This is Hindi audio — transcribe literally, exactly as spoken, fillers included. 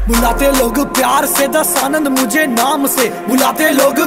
बुलाते लोग प्यार से दस आनंद मुझे नाम से, बुलाते लोग